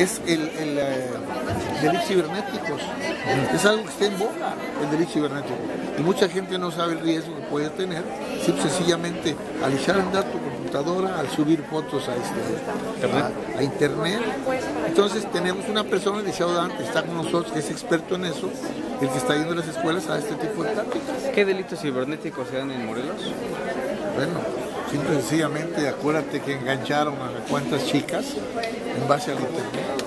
es el delitos cibernéticos. Es algo que está en boga, el delito cibernético. Y mucha gente no sabe el riesgo que puede tener, sencillamente al echar a andar tu computadora, al subir fotos a internet. Entonces tenemos una persona, el licenciado Dante, está con nosotros, que es experto en eso, el que está yendo a las escuelas a este tipo de tácticas. ¿Qué delitos cibernéticos se dan en Morelos? Bueno, simple y sencillamente, acuérdate que engancharon a cuantas chicas en base al internet,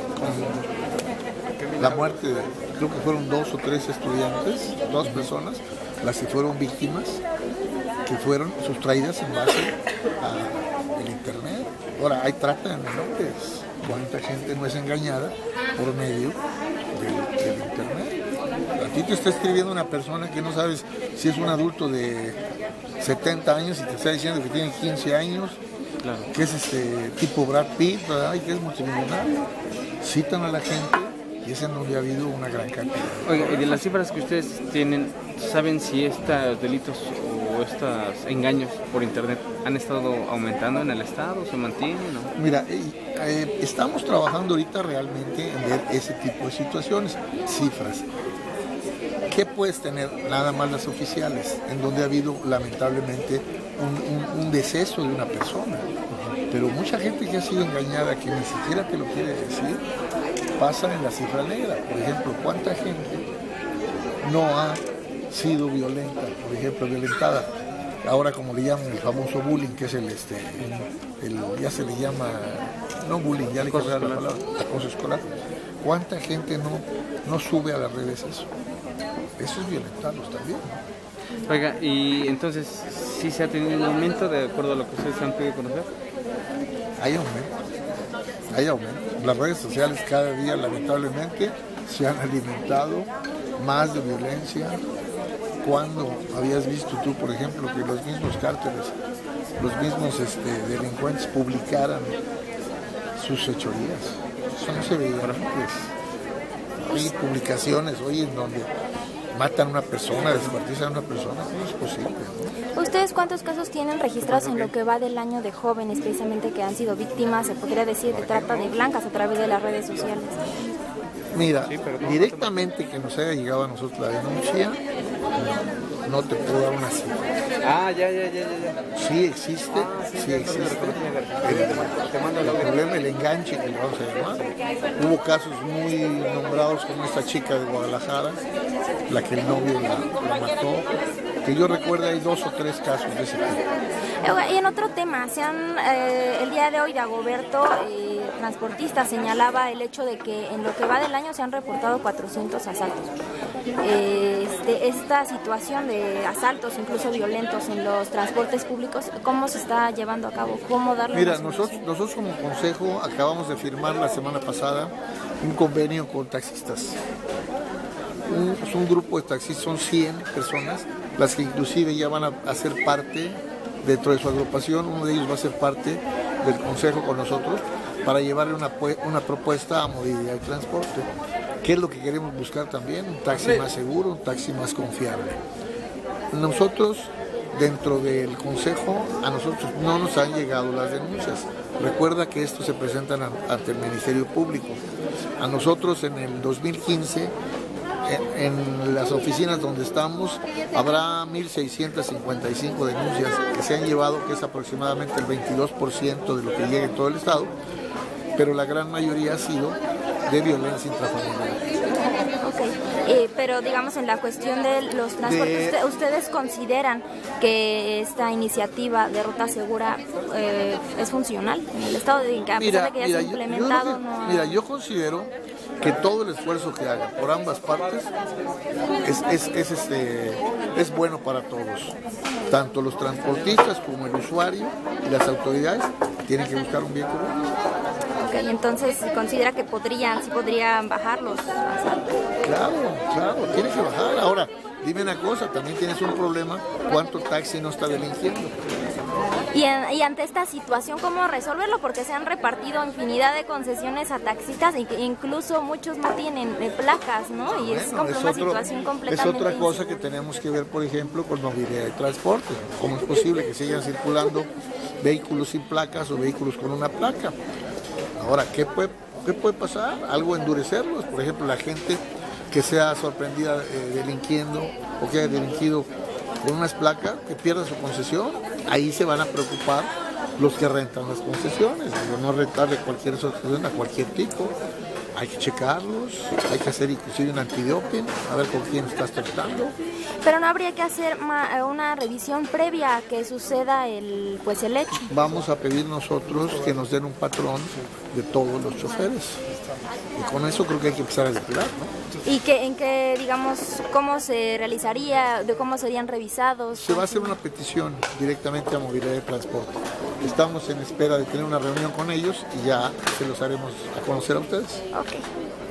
con la muerte de, creo que fueron 2 o 3 estudiantes, 2 personas, las que fueron víctimas, que fueron sustraídas en base al internet. Ahora, hay trata de menores, cuánta gente no es engañada por medio del internet. A ti te está escribiendo una persona que no sabes si es un adulto de 70 años y te está diciendo que tiene 15 años, claro, que es tipo Brad Pitt, ¿verdad? Y que es multimillonario. Citan a la gente y es en donde ha habido una gran cantidad. Oiga, y de las cifras que ustedes tienen, ¿saben si estos delitos o estos engaños por internet han estado aumentando en el estado? ¿Se mantienen? ¿No? Mira, estamos trabajando ahorita realmente en ver ese tipo de situaciones, cifras. ¿Qué puedes tener? Nada más las oficiales, en donde ha habido lamentablemente un deceso de una persona. Pero mucha gente que ha sido engañada, que ni siquiera te lo quiere decir, pasa en la cifra negra. Por ejemplo, ¿cuánta gente no ha sido violenta? Por ejemplo, violentada. Ahora, como le llaman, el famoso bullying, que es ya se le llama, no bullying, ya le cambiaron la palabra, acoso escolar. ¿Cuánta gente no sube a las redes eso? Eso es violentarlos también. Oiga, y entonces, ¿sí se ha tenido un aumento de acuerdo a lo que ustedes han podido conocer? Hay aumento, hay aumento. Las redes sociales cada día, lamentablemente, se han alimentado más de violencia. Cuando habías visto tú, por ejemplo, que los mismos cárteles, los mismos delincuentes publicaran sus fechorías? Eso no se veía antes. Hay publicaciones hoy en donde matan a una persona, descuartizan a una persona, no es posible, ¿no? ¿Ustedes cuántos casos tienen registrados en lo que va del año de jóvenes, precisamente, que han sido víctimas, se podría decir, de trata de blancas a través de las redes sociales? Mira, directamente que nos haya llegado a nosotros la denuncia, no te puedo dar una cifra. Ah, ya. Sí existe, sí existe. El problema, el enganche que le vamos a llamar. Hubo casos muy nombrados como esta chica de Guadalajara, la que el novio la mató. Que yo recuerdo hay 2 o 3 casos de ese tipo. Y en otro tema, el día de hoy Dagoberto, transportista, señalaba el hecho de que en lo que va del año se han reportado 400 asaltos. Esta situación de asaltos, incluso violentos en los transportes públicos, ¿cómo se está llevando a cabo? ¿Cómo darle? Mira, nosotros como consejo acabamos de firmar la semana pasada un convenio con taxistas. Es un grupo de taxistas, son 100 personas, las que inclusive ya van a ser parte dentro de su agrupación. Uno de ellos va a ser parte del consejo con nosotros para llevarle una propuesta a movilidad y transporte. ¿Qué es lo que queremos buscar también? Un taxi más seguro, un taxi más confiable. Nosotros, dentro del consejo, a nosotros no nos han llegado las denuncias. Recuerda que esto se presenta ante el Ministerio Público. A nosotros en el 2015, en las oficinas donde estamos, habrá 1.655 denuncias que se han llevado, que es aproximadamente el 22% de lo que llega en todo el estado, pero la gran mayoría ha sido de violencia intrafamiliar. Pero digamos, en la cuestión de los transportes, ¿ustedes consideran que esta iniciativa de ruta segura es funcional en el estado, de que a pesar de que ya se ha implementado? Yo considero que todo el esfuerzo que haga por ambas partes es bueno para todos. Tanto los transportistas como el usuario y las autoridades tienen que buscar un bien común. Okay, entonces considera que sí podrían bajar los asaltos. Claro, tiene que bajar. Ahora, dime una cosa, también tienes un problema, ¿cuánto taxi no está delinquiendo? Y ante esta situación, ¿cómo resolverlo? Porque se han repartido infinidad de concesiones a taxistas, e incluso muchos no tienen placas, ¿no? Y es como una situación completamente... Es otra cosa que tenemos que ver, por ejemplo, con movilidad y transporte. ¿Cómo es posible que sigan circulando vehículos sin placas o vehículos con una placa? Ahora, ¿qué puede ¿Qué puede pasar? Algo endurecerlos, por ejemplo, la gente que sea sorprendida delinquiendo o que haya delinquido con unas placas, que pierda su concesión, ahí se van a preocupar los que rentan las concesiones, no rentar de cualquier asociación a cualquier tipo. Hay que checarlos, hay que hacer inclusive un antidoping, a ver con quién estás tratando. Pero no habría que hacer una revisión previa a que suceda el hecho. Vamos a pedir nosotros que nos den un patrón de todos los choferes. Y con eso creo que hay que empezar a depurar, ¿no? ¿Y en qué, digamos, cómo se realizaría, de cómo serían revisados? Se va a hacer una petición directamente a Movilidad de Transporte. Estamos en espera de tener una reunión con ellos y ya se los haremos a conocer a ustedes. Ok.